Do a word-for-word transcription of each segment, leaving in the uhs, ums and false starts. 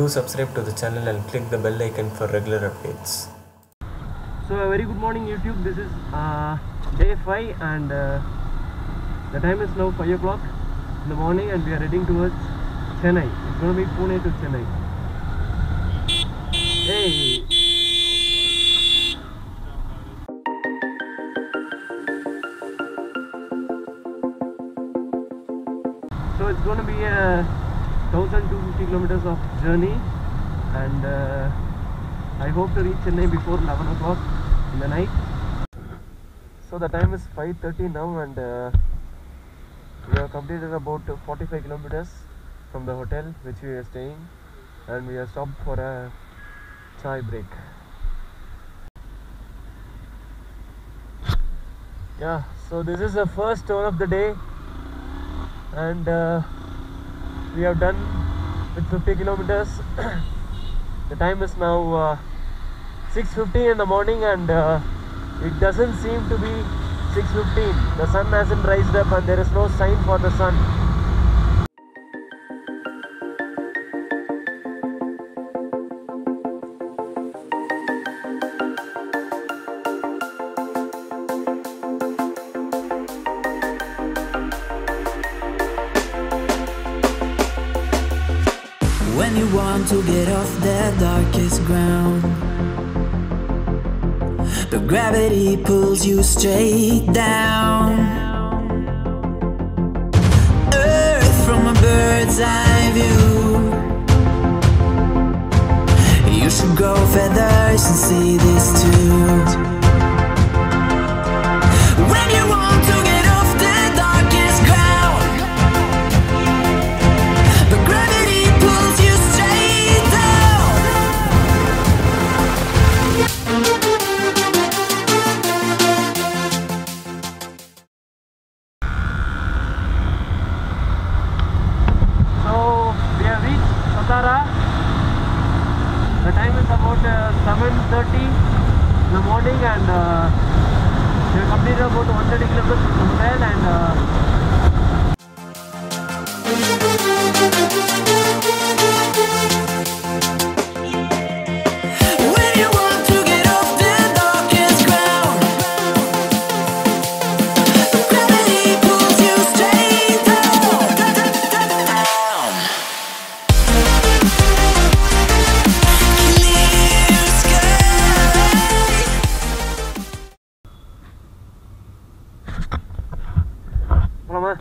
Do subscribe to the channel and click the bell icon for regular updates. So a very good morning YouTube. This is uh, day five and uh, the time is now five o'clock in the morning and we are heading towards Chennai. It's going to be Pune to Chennai. Hey! So it's going to be a one thousand two hundred fifty kilometers of journey and uh, I hope to reach Chennai before eleven o'clock in the night. So the time is five thirty now and uh, we have completed about forty-five kilometers from the hotel which we are staying, and we have stopped for a chai break. Yeah, so this is the first tour of the day and uh, we have done with fifty kilometers. The time is now uh, six fifty in the morning and uh, it doesn't seem to be six fifteen. The sun hasn't rised up and there is no sign for the sun. When you want to get off the darkest ground, but gravity pulls you straight down. Earth from a bird's eye view. You should grow feathers and see this too. When you want to get off the darkest ground, but gravity pulls you straight down. So we have reached Satara. The time is about uh, seven thirty in the morning and uh, we have completed about one hundred thirty kilometers from the hotel and uh, When you want to get off the darkest ground, gravity pulls you straight down, down. Clear sky. Mama.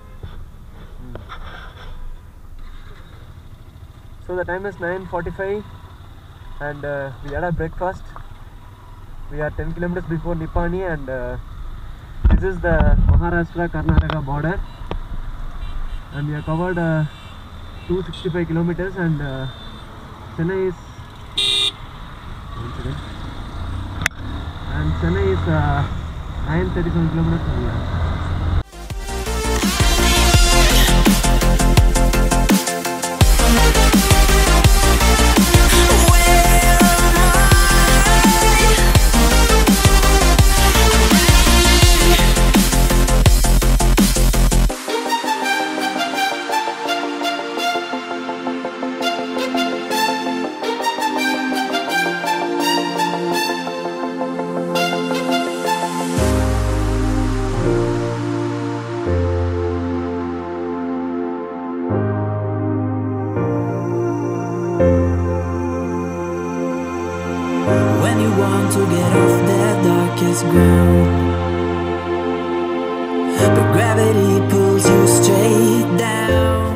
So the time is nine forty-five and uh, we had a breakfast. We are ten kilometers before Nipani and uh, this is the Maharashtra Karnataka border and we have covered uh, two hundred sixty-five kilometers and uh, Chennai is one second. and Chennai is uh, nine hundred thirty-seven kilometers from here. When you want to get off the darkest ground, but gravity pulls you straight down.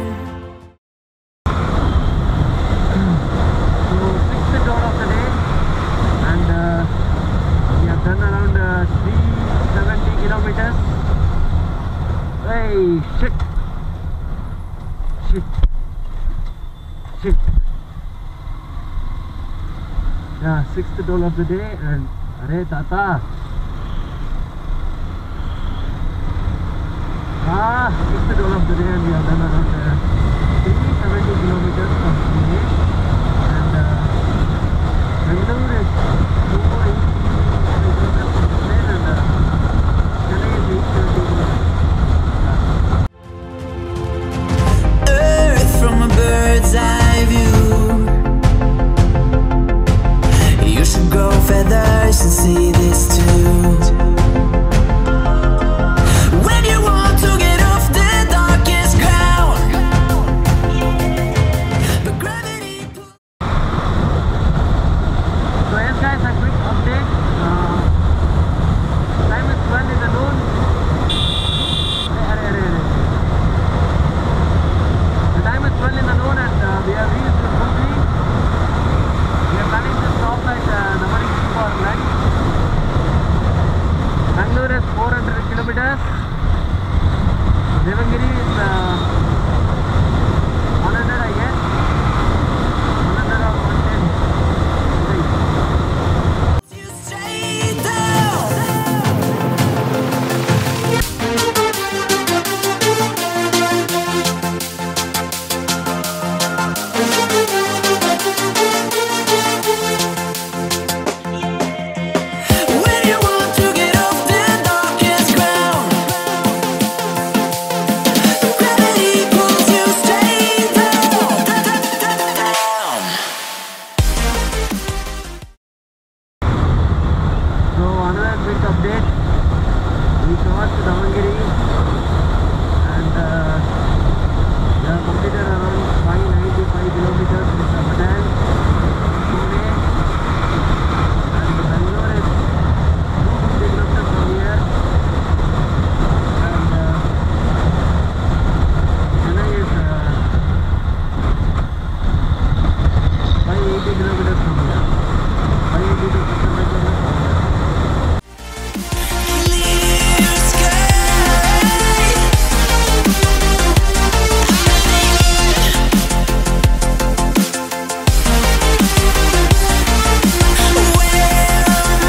So sixth tour of the day and uh, we have done around uh, three hundred seventy kilometers. Hey, shit, shit, shit. Yeah, sixth toll of the day and Arey Tata. Ah, sixth toll of the day and we have done around uh, three hundred seventy kilometers from Pune and uh, Bangalore is two hundred eighty kilometers from Pune and uh, Chennai is eight hundred seventy kilometers. Earth from a bird's eye view. should grow feathers and see this too. When you want to get off the darkest ground, but gravity pulls. So yes guys, a quick update. Uh, time is twelve in the noon. The time is twelve in the noon and uh, we have reached Hubli. We are planning to stop at uh, Damanagere for lunch. Bangalore is four hundred kilometers. Devangiri is uh, one hundred, I guess. one hundred or one ten. You stay down. When you want to get off the darkest ground, gravity pulls you straight down, down. So another quick update. We crossed Davangere and uh, we have completed around five ninety-five kilometers with Ramadan, Pune, and Bangalore is two hundred fifty kilometers from here, and uh, Chennai is uh, five eighty kilometers from here, five eighty to six hundred kilometers from here. Clear sky. Where am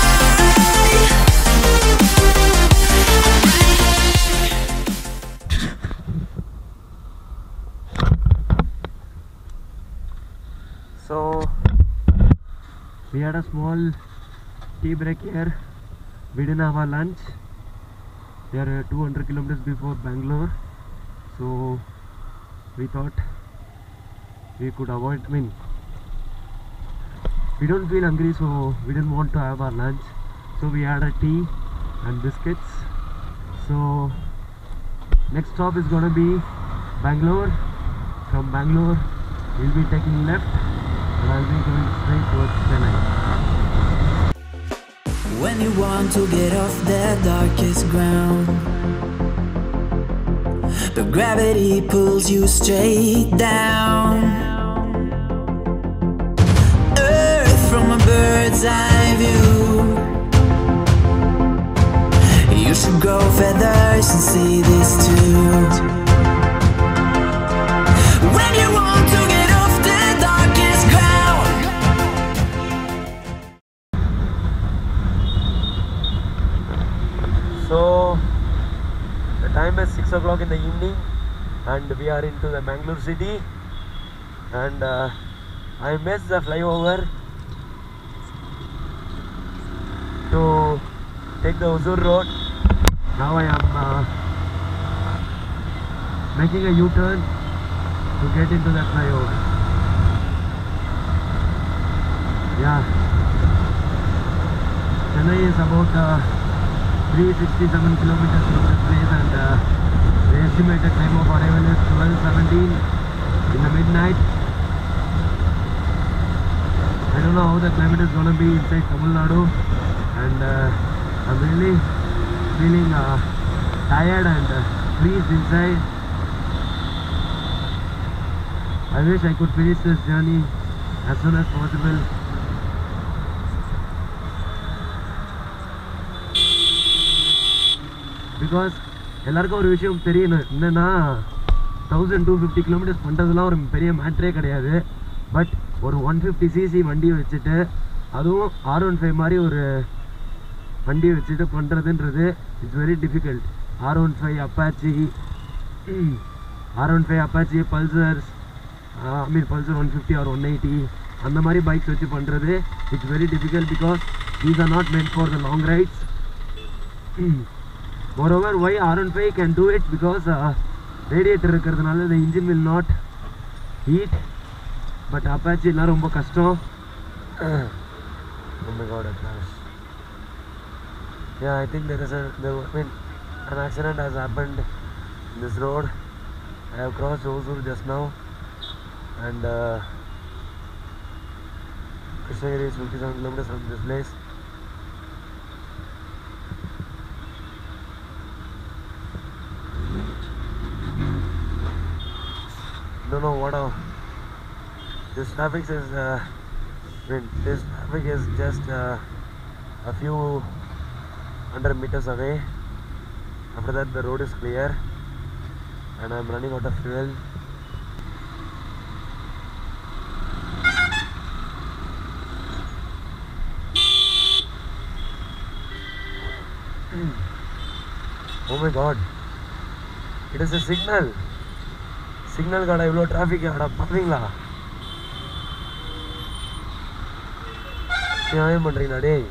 So we had a small tea break here. We didn't have our lunch. We are uh, two hundred kilometers before Bangalore, so we thought we could avoid. I mean, we don't feel hungry, so we didn't want to have our lunch. So we had a tea and biscuits. So next stop is gonna be Bangalore. From Bangalore, we'll be taking left, and I'll be going straight towards Chennai. When you want to get off the darkest ground, but gravity pulls you straight down. Earth from a bird's eye view. You should grow feathers and see this too. When you want to get off the darkest ground. So the time is six o'clock in the evening and we are into the Bangalore city, and uh, I missed the flyover to take the Hosur road. Now I am uh, making a U-turn to get into that flyover. Yeah, Chennai is about uh, three hundred sixty-seven kilometers from this place, and uh, the estimated time of arrival is twelve seventeen in the midnight. I don't know how the climate is gonna be inside Tamil Nadu, and uh, I'm really feeling uh, tired and uh, freezed inside. I wish I could finish this journey as soon as possible. Because எல்லாருக்கும் ஒரு விஷயம் தெரியணும் என்னன்னா, thousand two fifty kilometres பண்ணுறதுலாம் ஒரு பெரிய மேட்ரே கிடையாது. But ஒரு ஒன் ஃபிஃப்டி சிசி வண்டியை வச்சுட்டு, அதுவும் ஆர் ஒன் ஃபைவ் மாதிரி ஒரு வண்டியை வச்சுட்டு பண்ணுறதுன்றது it's very difficult. R one five Apache R one five Apache Pulsars I mean Pulsar one fifty R one eighty அந்த மாதிரி பைக்ஸ் வச்சு பண்ணுறது it's very difficult because these are not meant for the long rides. Moreover, why R one five can do it because uh, radiator இருக்கிறதுனால the engine will not heat. But Apache எல்லாம் ரொம்ப கஷ்டம். Oh my god, a crash. Yeah, I think there is a, there, I mean, an accident has happened in this road. I have crossed Hosur just now, and uh, Krishnagiri is fifty-seven kilometers from this place. Don't know what a, this traffic is. Uh, I mean, this traffic is just uh, a few hundred meters away. After that, the road is clear, and I'm running out of fuel. Oh my god, it is a signal. Signal got a low traffic. Pathingla. Nyayam pandringa dey.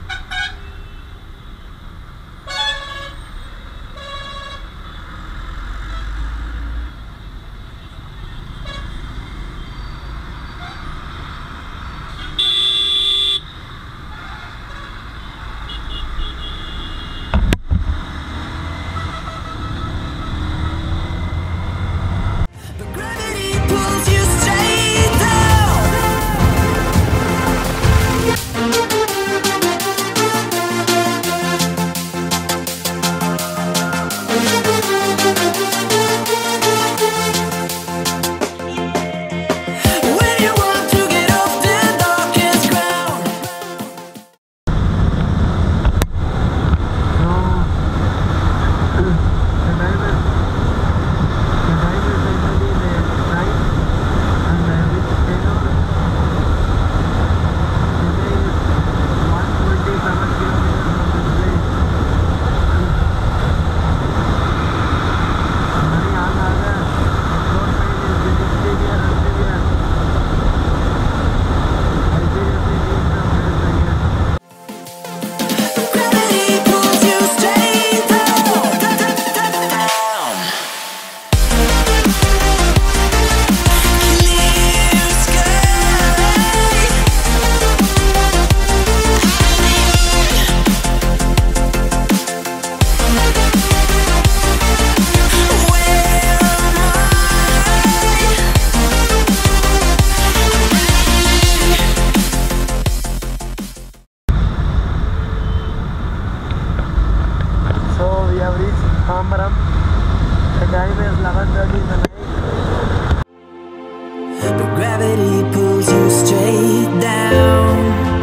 Tambaram. The time is eleven thirty in the night. But gravity pulls you straight down.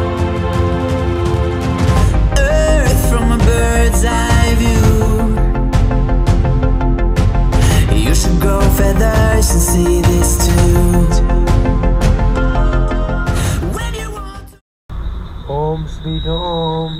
Earth from a bird's eye view. You should grow feathers and see this too. When you want to Home sweet home.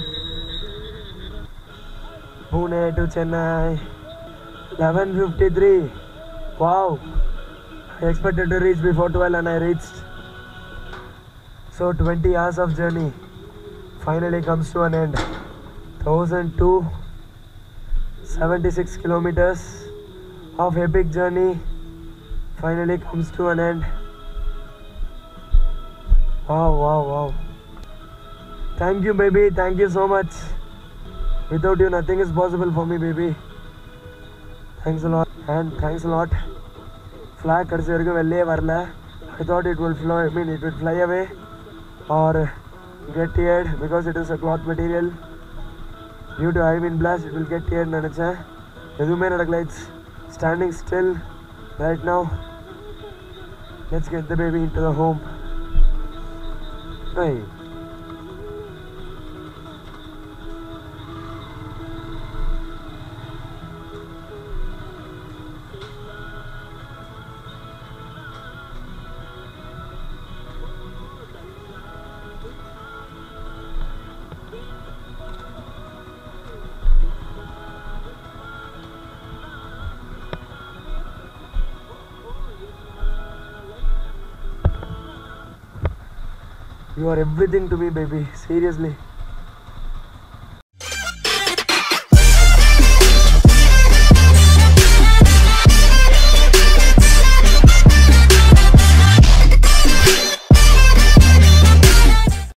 Pune to Chennai. eleven fifty-three. Wow. I expected to reach before twelve and I reached. So twenty hours of journey finally comes to an end. one thousand two hundred seventy-six kilometers of epic journey finally comes to an end. Wow, wow, wow. Thank you, baby. Thank you so much. Without you, nothing is possible for me, baby. Thanks a lot. And thanks a lot. Flag I thought it will fly, I mean it would fly away or get teared because it is a cloth material. Due to high wind blast, it will get teared. It's standing still right now. Let's get the baby into the home. Hey. You are everything to me, baby. Seriously.